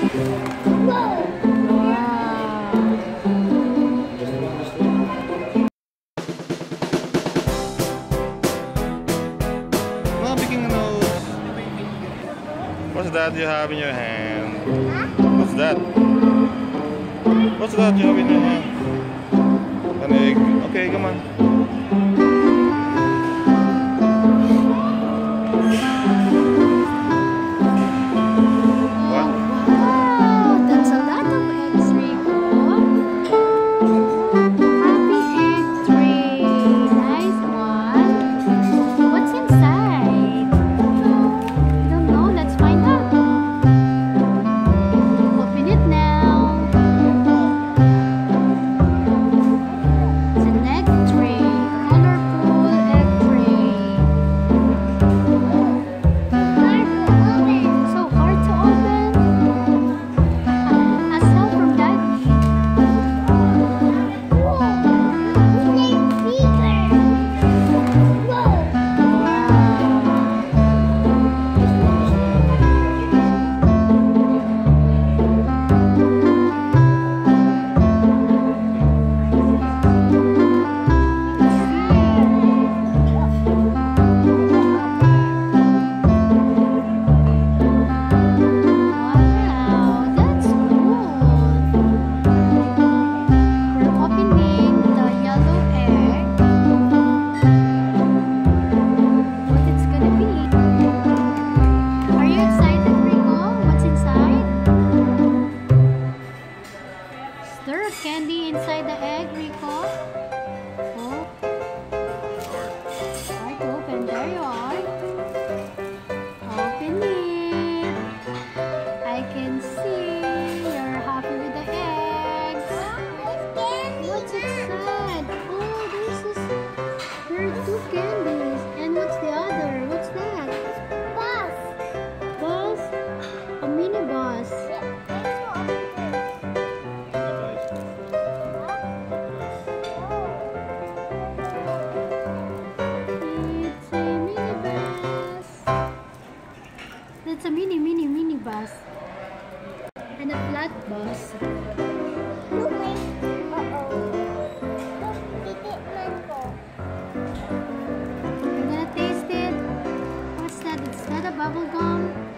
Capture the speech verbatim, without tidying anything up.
What's that you have in your hand? What's that? What's that you have in your hand? An egg. Okay, come on. Candy inside the egg, Rico. Oh. Hard to open. There you are. Open it. I can see you're happy with the eggs. What's inside? Oh, this is. There are two candies. And what's the other? What's that? Bus. Bus? A mini bus. It's a mini, mini, mini bus. And a flat bus. I'm gonna taste it. What's that? Is that a bubble gum?